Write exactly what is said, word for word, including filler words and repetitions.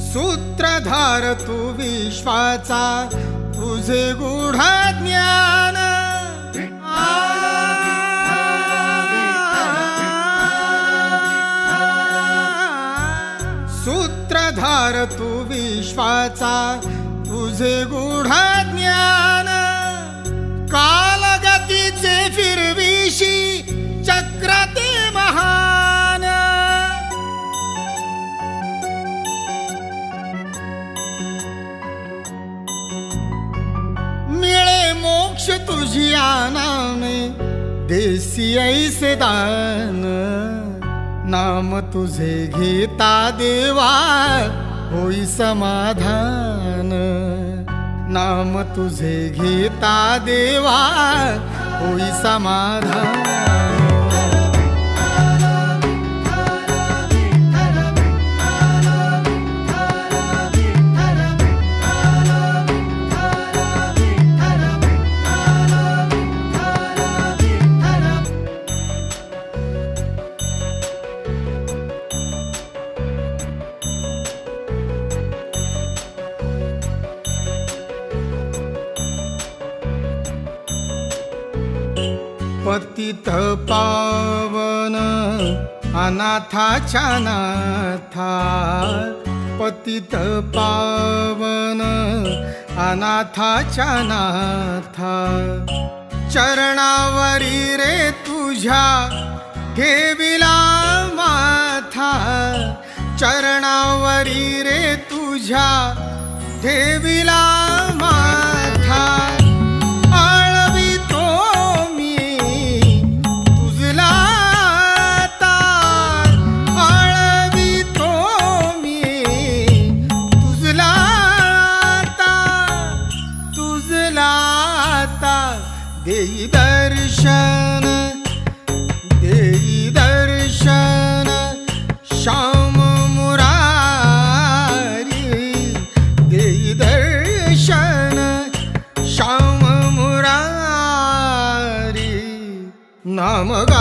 सूत्रधार तू विश्वाचा, तुझे गूढ ज्ञान सूत्रधार तू विश्वाचा, तुझे गूढ ज्ञान कालगतीचे फिरविशी चक्र ते महान। मिळे मोक्ष तुझिया नामे, देसी ऐसे दान। नाम तुझे घेता देवा, होई समाधान। नाम तुझे घेता देवा, होई समाधान। पतित पावन अनाथाच्या नाथा, पतित पावन अनाथाच्या नाथा। चरणावरी रे तुझ्या ठेविला माथा, चरणावरी रे तुझ्या ठेविला माथा। देई दर्शन, देई दर्शन श्याम मुरारी, देई दर्शन श्याम मुरारी। नाम